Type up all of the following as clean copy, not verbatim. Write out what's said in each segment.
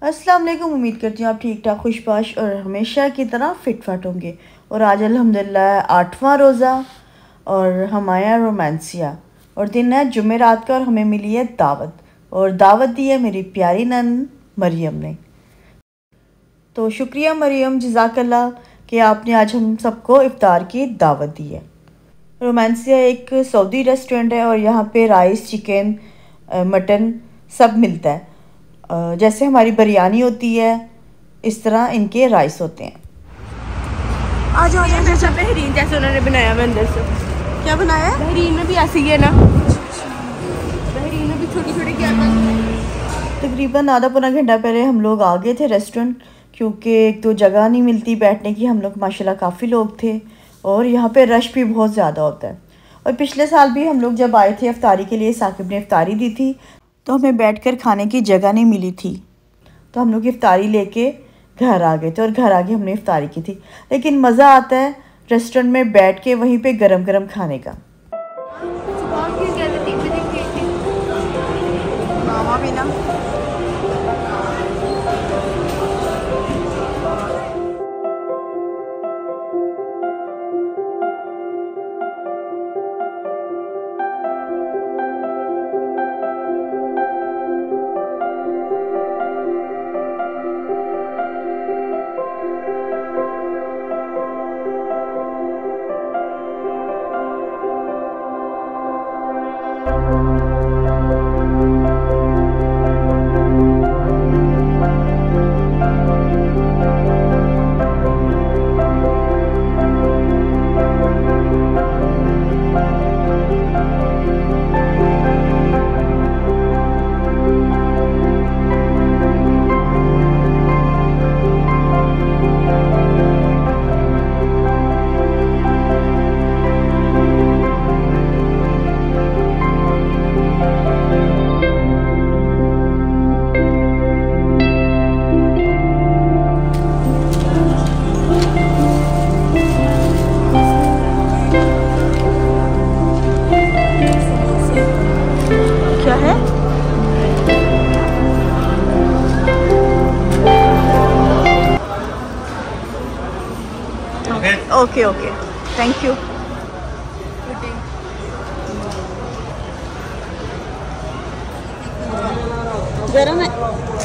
अस्सलाम वालेकुम। उम्मीद करती हूँ आप ठीक ठाक खुशबाश और हमेशा की तरह फिट फाट होंगे। और आज अल्हम्दुलिल्लाह 8वां रोज़ा और हम आए हैं रोमांसिया और दिन है जुमेरात का और हमें मिली है दावत और दावत दी है मेरी प्यारी नन मरियम ने। तो शुक्रिया मरियम, जज़ाकल्लाह कि आपने आज हम सबको इफ्तार की दावत दी है। रोमांसिया एक सऊदी रेस्टोरेंट है और यहाँ पे राइस, चिकन, मटन सब मिलता है। जैसे हमारी बिरयानी होती है इस तरह इनके राइस होते हैं। आ जाओ जैसा बहरीन जैसे उन्होंने बनाया हुआ अंदर से। क्या बनाया है? बहरीन में भी ऐसी है ना, बहरीन में भी छोटी छोटी क्या। तकरीबन आधा पौना घंटा पहले हम लोग आ गए थे रेस्टोरेंट, क्योंकि एक तो जगह नहीं मिलती बैठने की। हम लोग माशाल्लाह काफ़ी लोग थे और यहाँ पे रश भी बहुत ज़्यादा होता है। और पिछले साल भी हम लोग जब आए थे इफ्तारी के लिए, साकिब ने इफ्तारी दी थी तो हमें बैठकर खाने की जगह नहीं मिली थी, तो हम लोग इफ्तारी लेके घर आ गए थे और घर आके हमने इफ्तारी की थी। लेकिन मज़ा आता है रेस्टोरेंट में बैठ के वहीं पे गरम गरम खाने का। मामा भी ना ओके ओके, थैंक यू। गरम है।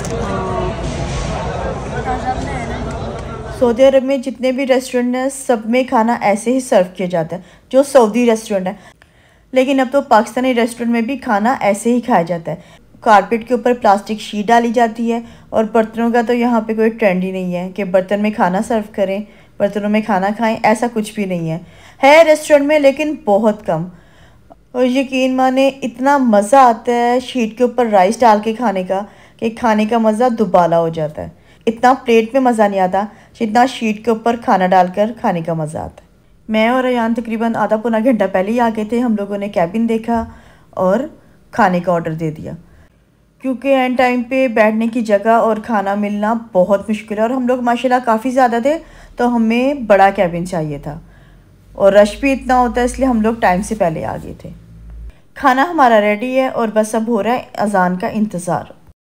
सऊदी अरब में जितने भी रेस्टोरेंट हैं सब में खाना ऐसे ही सर्व किया जाता है, जो सऊदी रेस्टोरेंट है। लेकिन अब तो पाकिस्तानी रेस्टोरेंट में भी खाना ऐसे ही खाया जाता है। कारपेट के ऊपर प्लास्टिक शीट डाली जाती है और बर्तनों का तो यहाँ पे कोई ट्रेंड ही नहीं है कि बर्तन में खाना सर्व करें, बर्तनों में खाना खाएं, ऐसा कुछ भी नहीं है रेस्टोरेंट में, लेकिन बहुत कम। और यकीन माने इतना मज़ा आता है शीट के ऊपर राइस डाल के खाने का कि खाने का मज़ा दुबाला हो जाता है। इतना प्लेट में मज़ा नहीं आता जितना शीट के ऊपर खाना डालकर खाने का मज़ा आता है। मैं और अयान तकरीबन आधा पौना घंटा पहले ही आ गए थे। हम लोगों ने कैबिन देखा और खाने का ऑर्डर दे दिया, क्योंकि एंड टाइम पे बैठने की जगह और खाना मिलना बहुत मुश्किल है। और हम लोग माशाल्लाह काफ़ी ज़्यादा थे तो हमें बड़ा कैबिन चाहिए था और रश भी इतना होता है, इसलिए हम लोग टाइम से पहले आ गए थे। खाना हमारा रेडी है और बस अब हो रहा है अजान का इंतज़ार।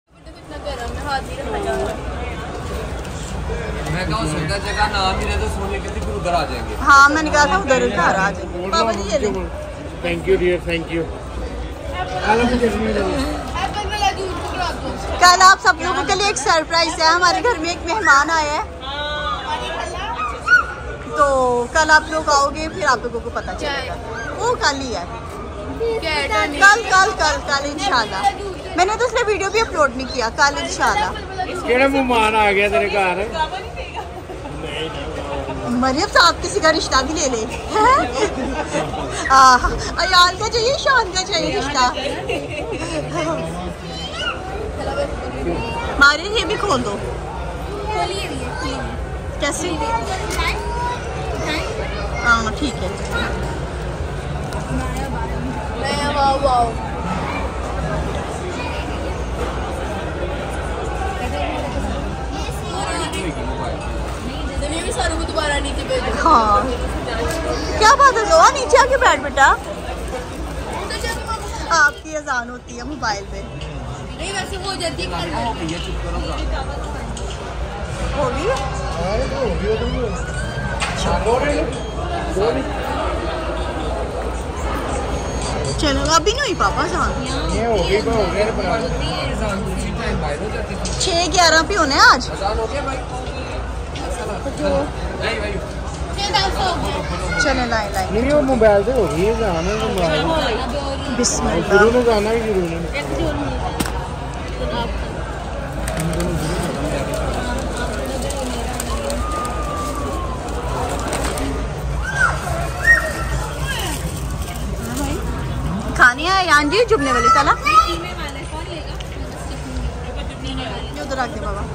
हाँ, मैंने कहा था उधर घर आ जाएंगे। Thank you dear, thank you. कल आप सब लोगों के लिए एक सरप्राइज है। हमारे घर में एक मेहमान आया है, तो कल आप लोग आओगे फिर आप लोगों को पता चलेगा। वो कल ही है, कल इंशाल्लाह। मैंने तो उसने वीडियो भी अपलोड नहीं किया। कल इंशाल्लाह। केड़ा मेहमान आ गया तेरे घर? मरियम साहब किसी का रिश्ता भी ले ले। अयान का चाहिए, शान का चाहिए रिश्ता। मारे ये भी खोल दो। कैसे? हाँ ठीक है। हाँ क्या बात है, लो नीचे आके बैठ बेटा। आपकी अजान होती है मोबाइल पे। नहीं वैसे वो हो जाती है चलो अभी नहीं हुई पापा जान, ये हो गई तो हो गया 6:11 पे होने आज। चले लाए लाए नहीं वो मोबाइल से हो गई है जाना है मोबाइल बिस्मिल्लाह। शुरू में जाना ही शुरू में खानी है यान जी चुभने वाली तला उधर रख दे बाबा।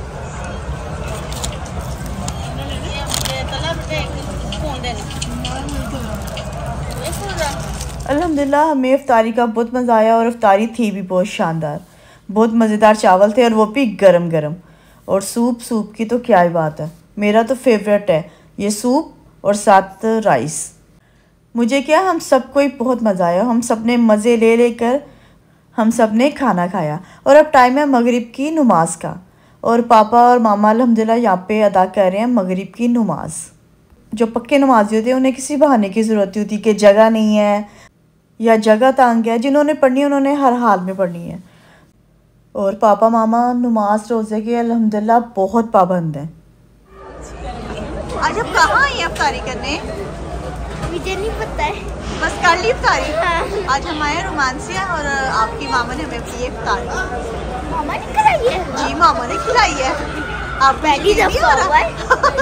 अल्हम्दुलिल्लाह हमें इफ्तारी का बहुत मज़ा आया और इफ्तारी थी भी बहुत शानदार। बहुत मज़ेदार चावल थे और वो भी गरम गरम, और सूप की तो क्या ही बात है, मेरा तो फेवरेट है ये सूप और साथ राइस। मुझे क्या हम सबको ही बहुत मज़ा आया, हम सब ने मज़े ले लेकर हम सब ने खाना खाया। और अब टाइम है मगरिब की नमाज का, और पापा और मामा अल्हम्दुलिल्लाह यहाँ पे अदा कर रहे हैं मगरिब की नमाज। जो पक्के नमाजी होते हैं उन्हें किसी बहाने की ज़रूरत होती है कि जगह नहीं है या जगह तंग है, जिन्होंने पढ़नी है उन्होंने हर हाल में पढ़नी है। और पापा मामा नमाज रोज़े के अल्हम्दुलिल्लाह बहुत पाबंद हैं। आज हम कहाँ आए इफ्तारी करने? मुझे नहीं पता है। बस कर ली इफ्तारी। हाँ। आज हम आए रोमांसिया और आपकी मामा ने हमें की इफ्तारी। मामा ने खिलाई है? जी मामा ने खिलाई है। आप पहली दफा हुआ है।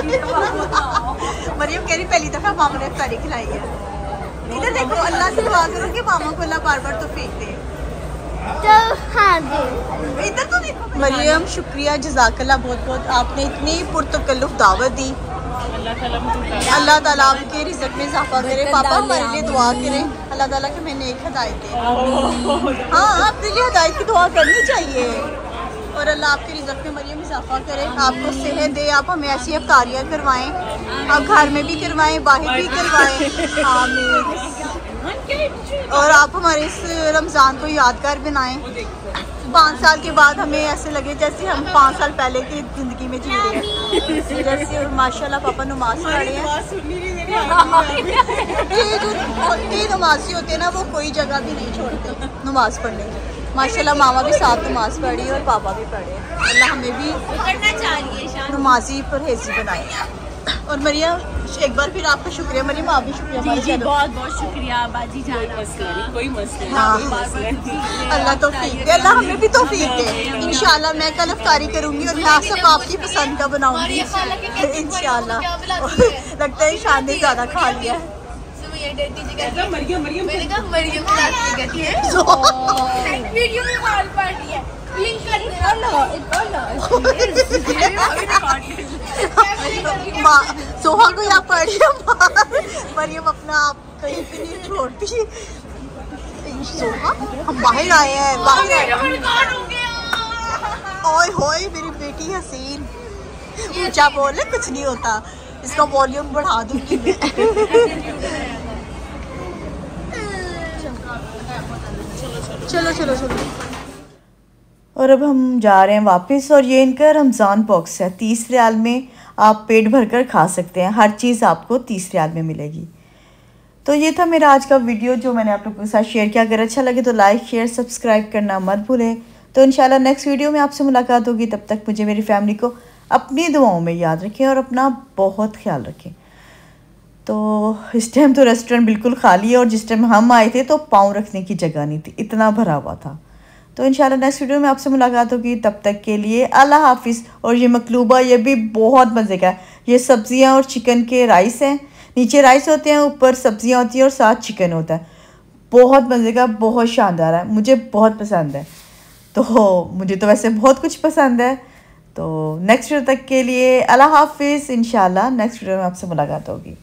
मरियम कह रही पहली दफा मामा ने इफ्तारी खिलाई है। इधर देखो, अल्लाह से दुआ करो कि मामा को अल्लाह बार बार तौफीक दे। तो हाँ जी इधर तो देखो। मरियम शुक्रिया जज़ाकल्लाह बहुत बहुत, आपने इतनी पुरतकल्लुफ़ दावत दी। अल्लाह ताला आपके रिज़्क़ में इजाफा करे। पापा हमारे लिए दुआ करें, अल्लाह ताला के मैं नेक हिदायत दे। हाँ अपने लिए हिदायत की दुआ करनी चाहिए। और अल्लाह आपके रिज़्क़ में मरियम इजाफा करे, आपको सेहत दे, आप हमें ऐसी इफ्तारियाँ करवाएं, आप घर में भी करवाएं बाहर भी करवाएं। आमीन। और आप हमारे इस रमज़ान को यादगार बनाएं। 5 साल के बाद हमें ऐसे लगे जैसे हम 5 साल पहले की ज़िंदगी में जी रहे हैं। जैसे माशाल्लाह पापा नमाज पढ़े हैं। ये जो नमाजी होते हैं ना वो कोई जगह भी नहीं छोड़ते नमाज पढ़ने की। माशाल्लाह मामा भी साथ नमाज पढ़ी और पापा भी पढ़े। अल्लाह हमें भी करना चाहिए नमाजी परहेज़ी बनाए। और मरियम एक बार फिर आपका शुक्रिया। मरियम आप भी शुक्रिया। जी बहुत बहुत शुक्रिया बाजी जान आपका। कोई मसला हाँ अल्लाह तौफीक दे, अल्लाह हमें भी तौफीक दे। इंशाल्लाह मैं कल इफ्तारी करूंगी और मैं सब आपकी पसंद का बनाऊंगी इंशाल्लाह। लगता है शान ने ज़्यादा खा लिया है। वीडियो में माल पार्टी है। सोहा को यहाँ पड़ी मरियम अपना आप कहीं भी नहीं छोड़ती। सोहा हम बाहर आए हैं, बाहर आए। ओए होए मेरी बेटी हसीन, ऊंचा बोले कुछ नहीं होता, इसका वॉल्यूम बढ़ा दूंगी मैं। चलो चलो चलो। और अब हम जा रहे हैं वापस। और ये इनका रमज़ान बॉक्स है, 30 रियाल में आप पेट भर कर खा सकते हैं। हर चीज़ आपको 30 रियाल में मिलेगी। तो ये था मेरा आज का वीडियो जो मैंने आप लोगों के साथ शेयर किया। अगर अच्छा लगे तो लाइक शेयर सब्सक्राइब करना मत भूलें। तो इंशाल्लाह नेक्स्ट वीडियो में आपसे मुलाकात होगी। तब तक मुझे मेरी फैमिली को अपनी दुआओं में याद रखें और अपना बहुत ख्याल रखें। तो इस टाइम तो रेस्टोरेंट बिल्कुल खाली है और जिस टाइम हम आए थे तो पाँव रखने की जगह नहीं थी, इतना भरा हुआ था। तो इंशाल्लाह नेक्स्ट वीडियो में आपसे मुलाकात होगी। तब तक के लिए अल्लाह हाफिज़। और ये मकलूबा ये भी बहुत मज़े का है। ये सब्ज़ियाँ और चिकन के राइस हैं, नीचे राइस होते हैं, ऊपर सब्ज़ियाँ होती हैं और साथ चिकन होता है। बहुत मज़े का, बहुत शानदार है, मुझे बहुत पसंद है। तो मुझे तो वैसे बहुत कुछ पसंद है। तो नेक्स्ट वीडियो तक के लिए अल्लाह हाफिज़। इंशाल्लाह नेक्स्ट वीडियो में आपसे मुलाकात होगी।